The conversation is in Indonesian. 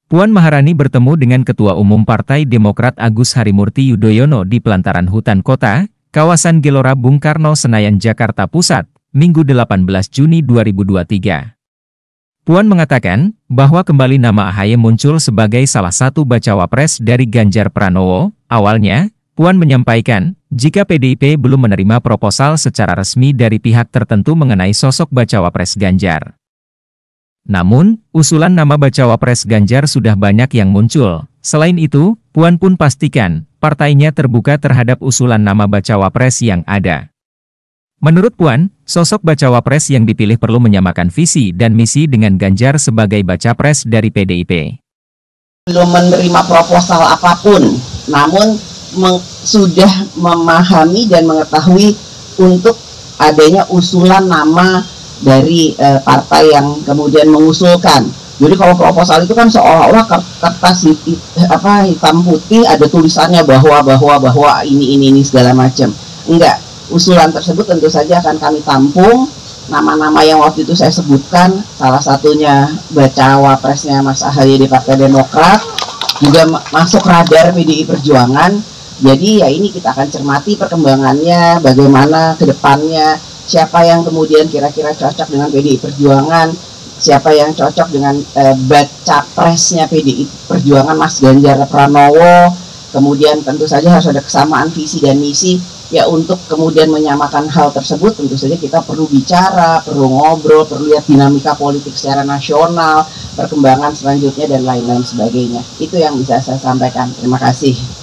Puan Maharani bertemu dengan Ketua Umum Partai Demokrat Agus Harimurti Yudhoyono di pelataran hutan kota, kawasan Gelora Bung Karno Senayan Jakarta Pusat, Minggu 18 Juni 2023. Puan mengatakan bahwa kembali nama AHY muncul sebagai salah satu bacawa pres dari Ganjar Pranowo. Awalnya, Puan menyampaikan, jika PDIP belum menerima proposal secara resmi dari pihak tertentu mengenai sosok bacawa pres Ganjar. Namun, usulan nama bacawa pres Ganjar sudah banyak yang muncul. Selain itu, Puan pun pastikan, partainya terbuka terhadap usulan nama bacawa pres yang ada. Menurut Puan, sosok bacawa pres yang dipilih perlu menyamakan visi dan misi dengan Ganjar sebagai baca pres dari PDIP. Belum menerima proposal apapun, namun sudah memahami dan mengetahui untuk adanya usulan nama dari partai yang kemudian mengusulkan. Jadi kalau proposal itu kan seolah-olah kertas hitam putih ada tulisannya bahwa ini segala macam. Enggak, usulan tersebut tentu saja akan kami tampung. Nama-nama yang waktu itu saya sebutkan, salah satunya bacawa presnya Mas AHY di Partai Demokrat, juga masuk radar PDI Perjuangan. Jadi ya ini kita akan cermati perkembangannya, bagaimana ke depannya, siapa yang kemudian kira-kira cocok dengan PDI Perjuangan, siapa yang cocok dengan baca presnya PDI Perjuangan Mas Ganjar Pranowo. Kemudian tentu saja harus ada kesamaan visi dan misi. Ya untuk kemudian menyamakan hal tersebut tentu saja kita perlu bicara, perlu ngobrol, perlu lihat dinamika politik secara nasional, perkembangan selanjutnya dan lain-lain sebagainya. Itu yang bisa saya sampaikan. Terima kasih.